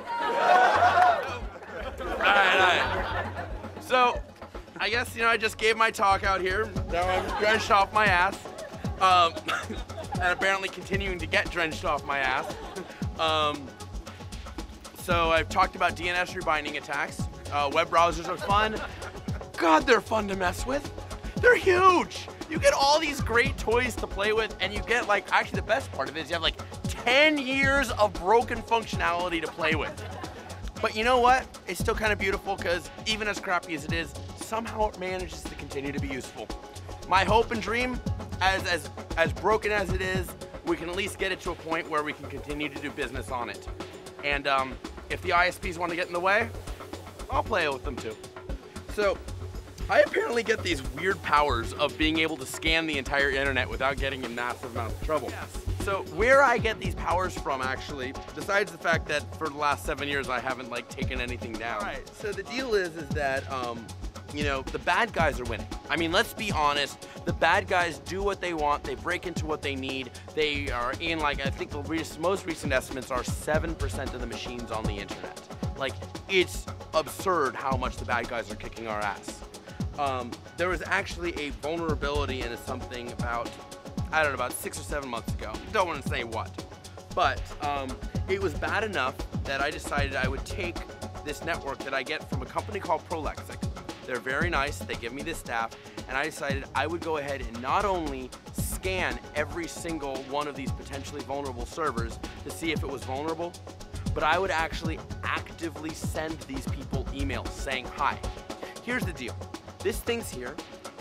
All right, all right. So, I guess, you know, I just gave my talk out here. Now I'm drenched off my ass. Um, and apparently continuing to get drenched off my ass. Um, so I've talked about D N S rebinding attacks. Uh, web browsers are fun. God, they're fun to mess with. They're huge. You get all these great toys to play with, and you get, like, actually the best part of it is you have like ten years of broken functionality to play with. But you know what? It's still kind of beautiful because even as crappy as it is, somehow it manages to continue to be useful. My hope and dream, as, as, as broken as it is, we can at least get it to a point where we can continue to do business on it. And um, if the I S Ps want to get in the way, I'll play with them too. So, I apparently get these weird powers of being able to scan the entire internet without getting in massive amounts of trouble. Yes. So where I get these powers from, actually, besides the fact that for the last seven years I haven't like taken anything down. All right. So the deal is, is that um, you know, the bad guys are winning. I mean, let's be honest. The bad guys do what they want. They break into what they need. They are in, like, I think the re most recent estimates are seven percent of the machines on the internet. Like, it's absurd how much the bad guys are kicking our ass. Um, there was actually a vulnerability into something about, I don't know, about six or seven months ago. Don't want to say what. But um, it was bad enough that I decided I would take this network that I get from a company called Prolexic. They're very nice, they give me this staff, and I decided I would go ahead and not only scan every single one of these potentially vulnerable servers to see if it was vulnerable, but I would actually actively send these people emails saying, hi, here's the deal. This thing's here,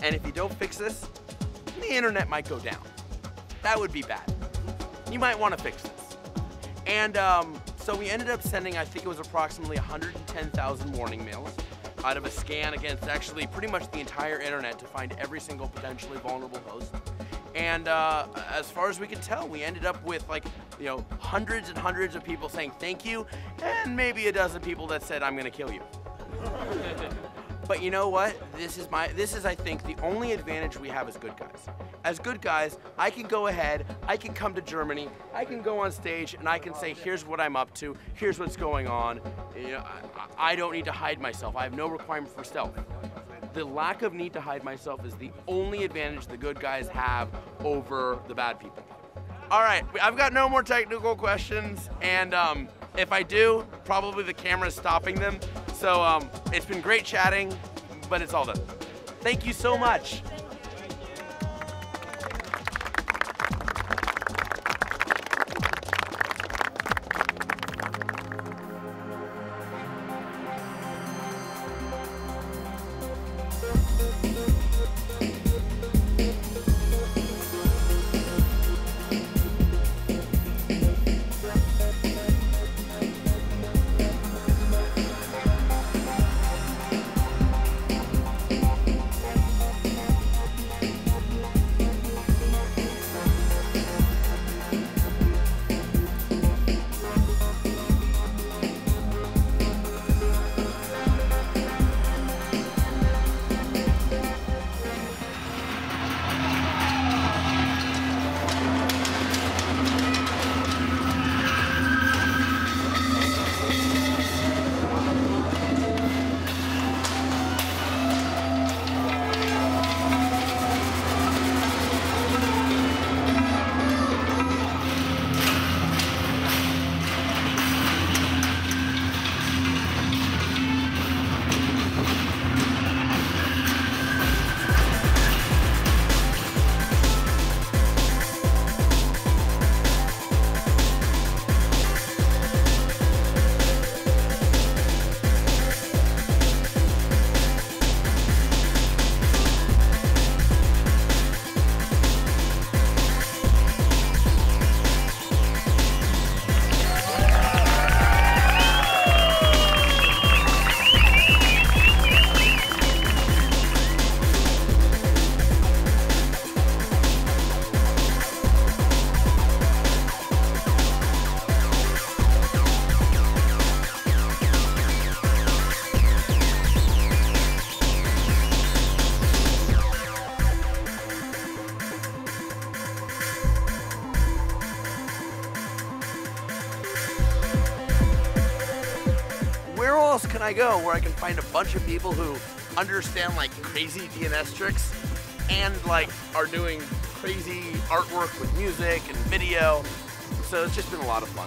And if you don't fix this, the internet might go down. That would be bad. You might want to fix this. And um, so we ended up sending, I think it was approximately one hundred ten thousand warning mails out of a scan against actually pretty much the entire internet to find every single potentially vulnerable host. And uh, as far as we could tell, we ended up with like, you know, hundreds and hundreds of people saying thank you, and maybe a dozen people that said, I'm gonna kill you. But you know what? This is my, this is, I think, the only advantage we have as good guys. As good guys, I can go ahead, I can come to Germany, I can go on stage and I can say, here's what I'm up to, here's what's going on. You know, I, I don't need to hide myself. I have no requirement for stealth. The lack of need to hide myself is the only advantage the good guys have over the bad people. All right, I've got no more technical questions, and um, if I do, probably the camera's stopping them. So um, it's been great chatting, but it's all done. Thank you so much. Can I go where I can find a bunch of people who understand like crazy D N S tricks and like are doing crazy artwork with music and video. So it's just been a lot of fun.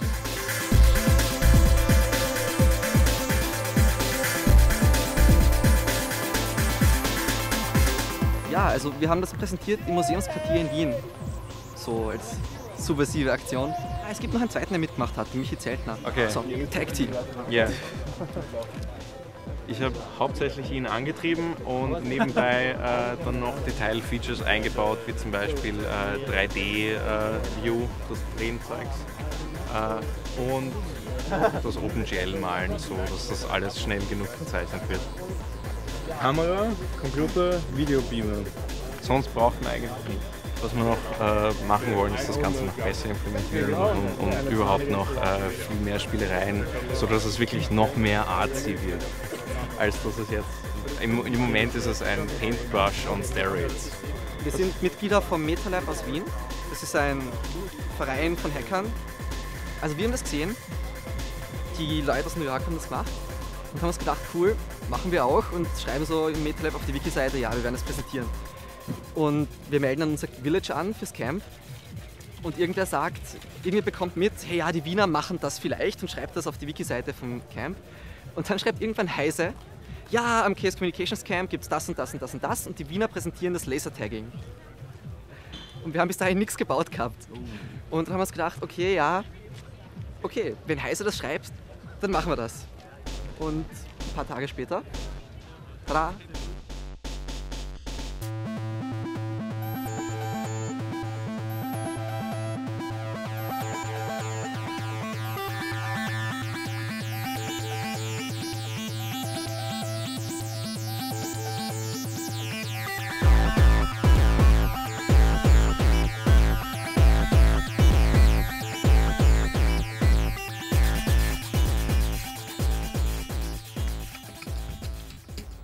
Ja, also wir haben das präsentiert im Museumsquartier in Wien, so als subversive Aktion. Es gibt noch einen zweiten, der mitgemacht hat, Michi Zeltner. Okay. So, Tag Team. Ja. Yeah. Ich habe hauptsächlich ihn angetrieben und nebenbei äh, dann noch Detailfeatures eingebaut, wie zum Beispiel äh, drei D-View äh, des Drehenzeugs äh, und das OpenGL-Malen, so dass das alles schnell genug gezeichnet wird. Kamera, Computer, Videobeamer. Sonst braucht man eigentlich nicht. Was wir noch äh, machen wollen, ist das Ganze noch besser implementieren und, und überhaupt noch äh, viel mehr Spielereien, sodass es wirklich noch mehr artsy wird, als dass es jetzt, im, im Moment ist es ein Paintbrush on Steroids. Wir sind Mitglieder vom MetaLab aus Wien. Das ist ein Verein von Hackern. Also wir haben das gesehen, die Leute aus New York haben das gemacht und haben uns gedacht, cool, machen wir auch und schreiben so im MetaLab auf die Wiki-Seite, ja, wir werden das präsentieren. Und wir melden dann unser Village an fürs Camp und irgendwer sagt, irgendwie bekommt mit, hey ja, die Wiener machen das vielleicht und schreibt das auf die Wiki-Seite vom Camp. Und dann schreibt irgendwann Heise, ja, am Chaos Communications Camp gibt es das und das und das und das und die Wiener präsentieren das Lasertagging. Und wir haben bis dahin nichts gebaut gehabt. Und dann haben wir uns gedacht, okay, ja, okay, wenn Heise das schreibt, dann machen wir das. Und ein paar Tage später, tada!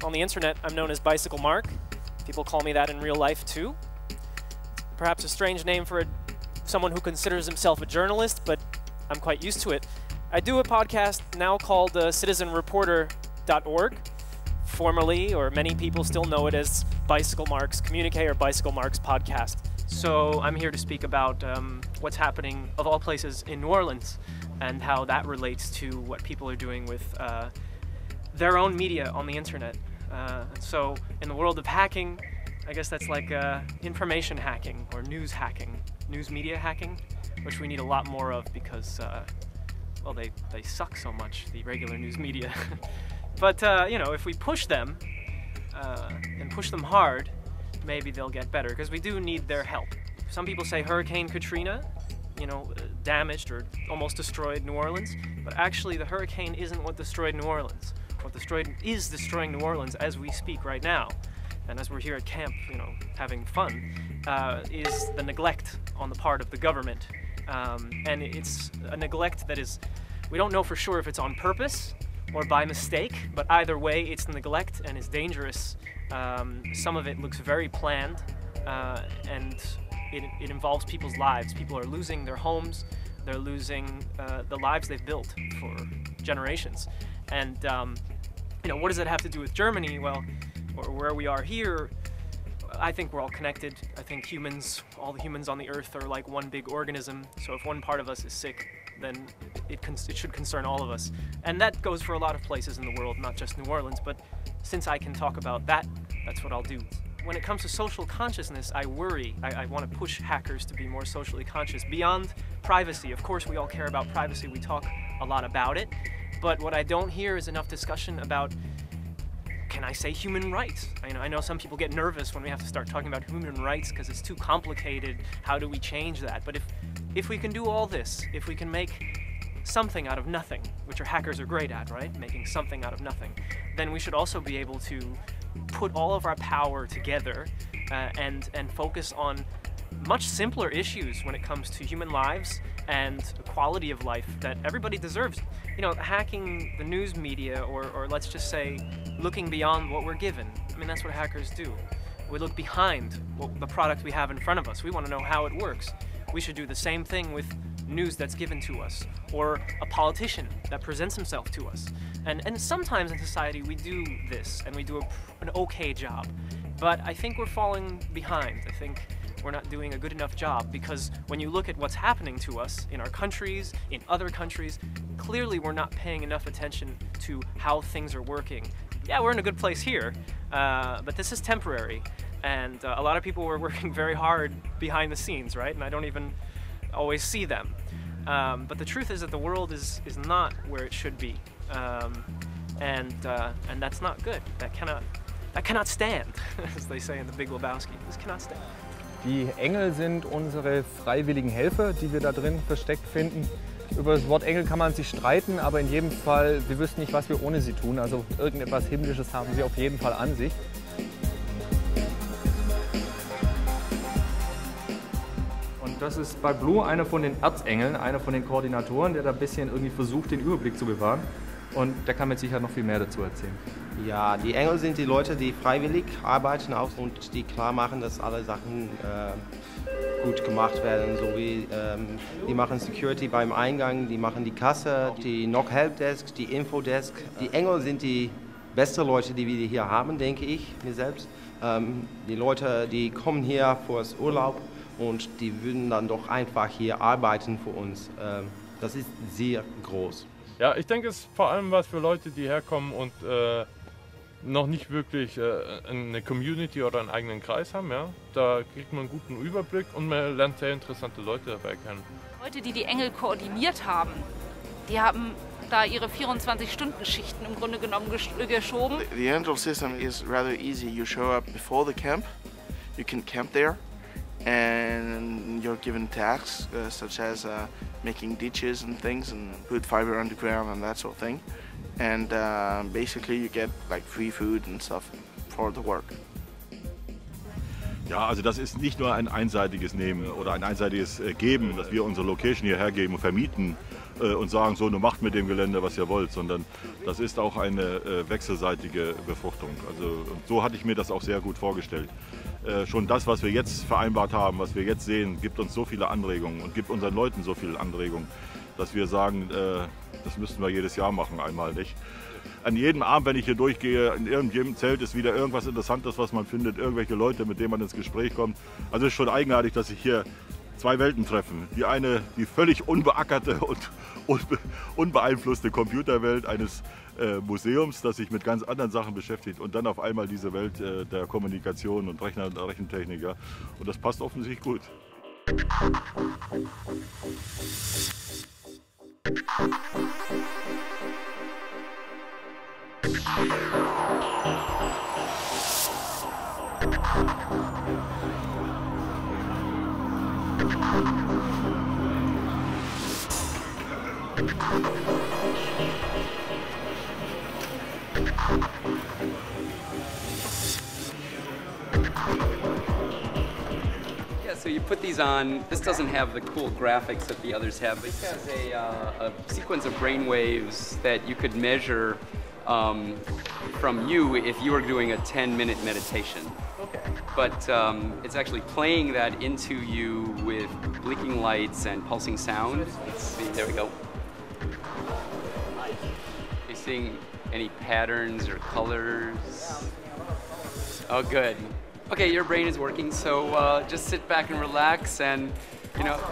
On the internet, I'm known as Bicycle Mark. People call me that in real life too. Perhaps a strange name for a, someone who considers himself a journalist, but I'm quite used to it. I do a podcast now called uh, citizen reporter dot org. Formerly, or many people still know it as Bicycle Marks Communique or Bicycle Marks Podcast. So I'm here to speak about um, what's happening, of all places, in New Orleans, and how that relates to what people are doing with uh, their own media on the internet. Uh, and so in the world of hacking, I guess that's like uh, information hacking or news hacking, news media hacking, which we need a lot more of because, uh, well, they, they suck so much, the regular news media. But, uh, you know, if we push them, uh, and push them hard, maybe they'll get better, because we do need their help. Some people say Hurricane Katrina, you know, damaged or almost destroyed New Orleans, but actually the hurricane isn't what destroyed New Orleans. What destroyed is destroying New Orleans as we speak right now, and as we're here at camp, you know, having fun, uh, is the neglect on the part of the government. Um, and it's a neglect that is, we don't know for sure if it's on purpose or by mistake, but either way it's neglect and it's dangerous. Um, some of it looks very planned, uh, and it, it involves people's lives. People are losing their homes, they're losing uh, the lives they've built for generations. And um, you know, what does it have to do with Germany? Well, or where we are here, I think we're all connected. I think humans, all the humans on the earth are like one big organism. So if one part of us is sick, then it, it should concern all of us. And that goes for a lot of places in the world, not just New Orleans, but since I can talk about that, that's what I'll do. When it comes to social consciousness, I worry. I, I want to push hackers to be more socially conscious beyond privacy. Of course, we all care about privacy. We talk a lot about it. But what I don't hear is enough discussion about, can I say human rights? I know, I know some people get nervous when we have to start talking about human rights because it's too complicated. How do we change that? But if, if we can do all this, if we can make something out of nothing, which our hackers are great at, right? Making something out of nothing, then we should also be able to put all of our power together uh, and, and focus on much simpler issues when it comes to human lives and quality of life that everybody deserves. You know, hacking the news media, or, or let's just say looking beyond what we're given. I mean, that's what hackers do. We look behind what, the product we have in front of us. We want to know how it works. We should do the same thing with news that's given to us, or a politician that presents himself to us. And, and sometimes in society we do this, and we do a, an okay job. But I think we're falling behind. I think we're not doing a good enough job, because when you look at what's happening to us in our countries, in other countries, clearly we're not paying enough attention to how things are working. Yeah, we're in a good place here, uh, but this is temporary. And uh, a lot of people were working very hard behind the scenes, right? And I don't even always see them. Um, but the truth is that the world is, is not where it should be. Um, and, uh, and that's not good. That cannot, that cannot stand, as they say in The Big Lebowski. This cannot stand. Die Engel sind unsere freiwilligen Helfer, die wir da drin versteckt finden. Über das Wort Engel kann man sich streiten, aber in jedem Fall, wir wüssten nicht, was wir ohne sie tun. Also irgendetwas Himmlisches haben sie auf jeden Fall an sich. Und das ist bei Blue einer von den Erzengeln, einer von den Koordinatoren, der da ein bisschen irgendwie versucht, den Überblick zu bewahren. Und der kann mit Sicherheit noch viel mehr dazu erzählen. Ja, die Engel sind die Leute, die freiwillig arbeiten auch und die klar machen, dass alle Sachen äh, gut gemacht werden. So wie ähm, die machen Security beim Eingang, die machen die Kasse, die Knock Helpdesk, die Infodesk. Die Engel sind die besten Leute, die wir hier haben, denke ich, mir selbst. Ähm, die Leute, die kommen hier fürs Urlaub und die würden dann doch einfach hier arbeiten für uns. Ähm, das ist sehr groß. Ja, ich denke, es ist vor allem was für Leute, die herkommen und äh, noch nicht wirklich äh, eine Community oder einen eigenen Kreis haben. Ja? Da kriegt man einen guten Überblick und man lernt sehr interessante Leute dabei kennen. Leute, die die Engel koordiniert haben, die haben da ihre vierundzwanzig-Stunden-Schichten im Grunde genommen gesch geschoben. The, the Angel system is rather easy. You show up before the camp, you can camp there, and you're given tasks uh, such as uh, making ditches and things and put fiber underground and that sort of thing. And uh, basically you get like free food and stuff for the work. Ja, also das ist nicht nur ein einseitiges Nehmen oder ein einseitiges Geben, dass wir unsere Location hierher geben und vermieten, äh, und sagen, so, nun macht mit dem Gelände, was ihr wollt, sondern das ist auch eine äh, wechselseitige Befruchtung. Also, und so hatte ich mir das auch sehr gut vorgestellt. Äh, schon das, was wir jetzt vereinbart haben, was wir jetzt sehen, gibt uns so viele Anregungen und gibt unseren Leuten so viele Anregungen, dass wir sagen, äh, das müssten wir jedes Jahr machen, einmal nicht. An jedem Abend, wenn ich hier durchgehe, in irgendeinem Zelt ist wieder irgendwas Interessantes, was man findet, irgendwelche Leute, mit denen man ins Gespräch kommt. Also es ist schon eigenartig, dass sich hier zwei Welten treffen. Die eine, die völlig unbeackerte und unbe unbeeinflusste Computerwelt eines äh, Museums, das sich mit ganz anderen Sachen beschäftigt, und dann auf einmal diese Welt äh, der Kommunikation und Rechner und Rechentechniker. Und das passt offensichtlich gut. Yeah, so you put these on. This doesn't have the cool graphics that the others have. This has a, uh, a sequence of brain waves that you could measure um, from you if you were doing a ten minute meditation. Okay. But um, it's actually playing that into you with blinking lights and pulsing sound. Let's see, there we go. Are you seeing any patterns or colors? Oh, good. Okay, your brain is working, so uh, just sit back and relax and, you know.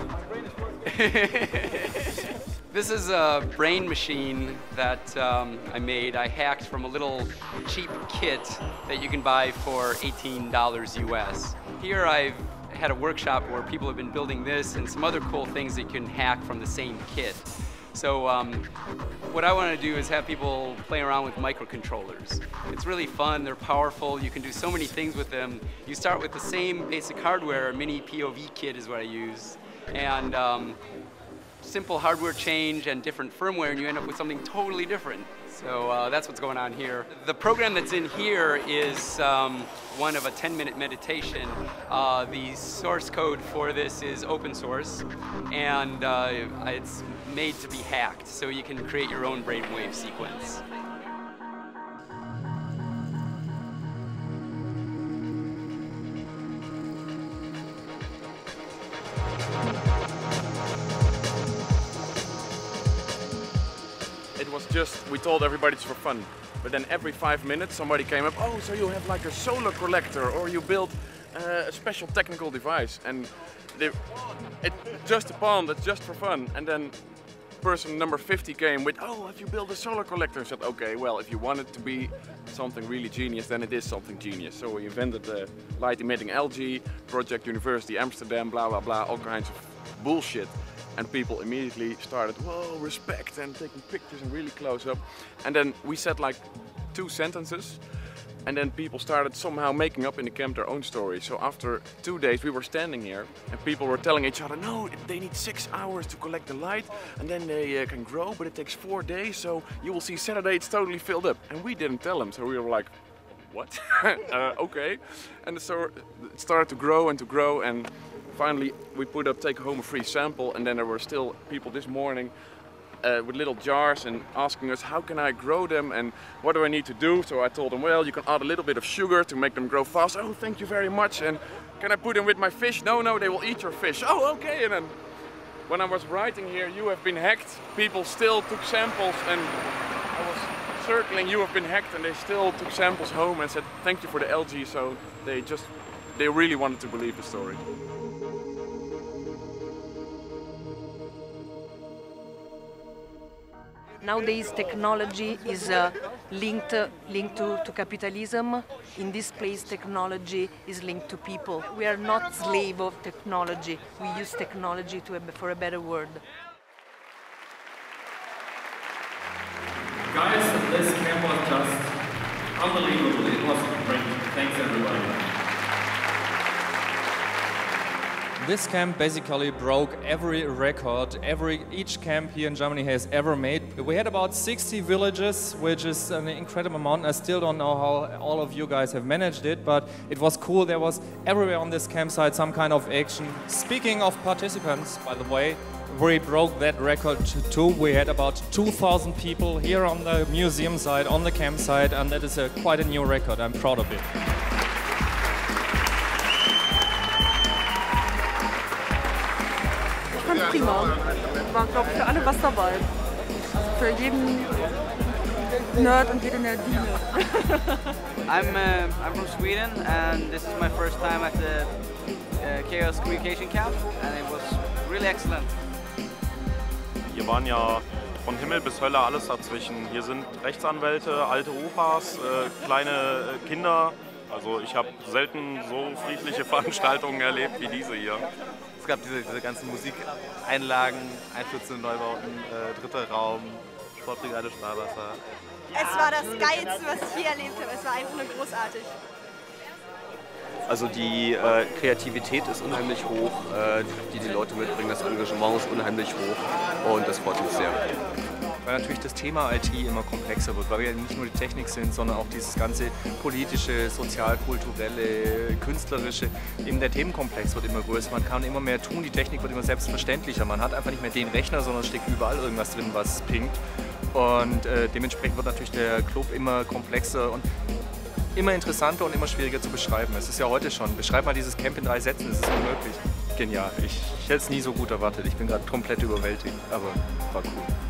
This is a brain machine that um, I made. I hacked from a little cheap kit that you can buy for eighteen dollars U S. Here I've had a workshop where people have been building this and some other cool things that you can hack from the same kit. So um, what I want to do is have people play around with microcontrollers. It's really fun, they're powerful, you can do so many things with them. You start with the same basic hardware, a mini P O V kit is what I use, and um, simple hardware change and different firmware, and you end up with something totally different. So uh, that's what's going on here. The program that's in here is um, one of a ten minute meditation. Uh, the source code for this is open source, and uh, it's made to be hacked, so you can create your own brainwave sequence. It was just, we told everybody it's for fun. But then every five minutes somebody came up, oh, so you have like a solar collector, or you built uh, a special technical device. And they, it just a pond, it's just for fun. And then person number fifty came with, oh, have you built a solar collector? I said, okay, well, if you want it to be something really genius, then it is something genius. So we invented the light emitting algae, Project University Amsterdam, blah, blah, blah, all kinds of bullshit. And people immediately started, whoa, respect, and taking pictures and really close up. And then we said like two sentences, and then people started somehow making up in the camp their own story. So after two days we were standing here, and people were telling each other, no, they need six hours to collect the light, and then they uh, can grow, but it takes four days, so you will see Saturday it's totally filled up. And we didn't tell them, so we were like, what? uh, okay. And so it started to grow and to grow, and finally we put up take home a free sample, and then there were still people this morning uh, with little jars and asking us, how can I grow them and what do I need to do? So I told them, well, you can add a little bit of sugar to make them grow fast. Oh, thank you very much. And can I put them with my fish? No, no, they will eat your fish. Oh, okay. And then when I was writing here, you have been hacked, people still took samples, and I was circling, you have been hacked, and they still took samples home and said, thank you for the algae. So they just, they really wanted to believe the story. Nowadays, technology is uh, linked, uh, linked to, to capitalism. In this place, technology is linked to people. We are not slaves of technology. We use technology to a, for a better world. Guys, this camp was just unbelievable. It was great. Thanks, everybody. This camp basically broke every record every each camp here in Germany has ever made. We had about sixty villages, which is an incredible amount. I still don't know how all of you guys have managed it, but it was cool. There was everywhere on this campsite some kind of action. Speaking of participants, by the way, we broke that record too. We had about two thousand people here on the museum side, on the campsite, and that is a, quite a new record. I'm proud of it. Ich fand prima. War, glaube ich, für alle was dabei. Also für jeden Nerd und jede Nerdine. I'm, uh, I'm from Sweden and this is my first time at the uh, Chaos Communication Camp and it was really excellent. Hier waren ja von Himmel bis Hölle alles dazwischen. Hier sind Rechtsanwälte, alte Opas, äh, kleine Kinder. Also ich habe selten so friedliche Veranstaltungen erlebt wie diese hier. Es gab diese, diese ganzen Musikeinlagen, Einstürze in Neubauten, äh, dritter Raum, Sportbrigade Sparwasser. Es war das Geilste, was ich je erlebt habe. Es war einfach nur großartig. Also die äh, Kreativität ist unheimlich hoch, äh, die die Leute mitbringen, das Engagement ist unheimlich hoch und das freut mich sehr. Weil natürlich das Thema I T immer komplexer wird, weil wir ja nicht nur die Technik sind, sondern auch dieses ganze politische, sozialkulturelle, künstlerische. Eben der Themenkomplex wird immer größer, man kann immer mehr tun, die Technik wird immer selbstverständlicher. Man hat einfach nicht mehr den Rechner, sondern steckt überall irgendwas drin, was pinkt. Und äh, dementsprechend wird natürlich der Club immer komplexer und immer interessanter und immer schwieriger zu beschreiben. Es ist ja heute schon, beschreib mal dieses Camp in drei Sätzen, das ist unmöglich. Genial, ich, ich hätte es nie so gut erwartet, ich bin gerade komplett überwältigt, aber war cool.